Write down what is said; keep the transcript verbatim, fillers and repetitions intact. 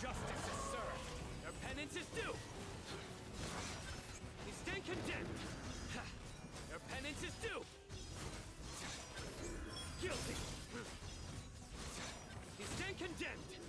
Justice is served. Their penance is due. They stand condemned. Their penance is due. Guilty. They stand condemned.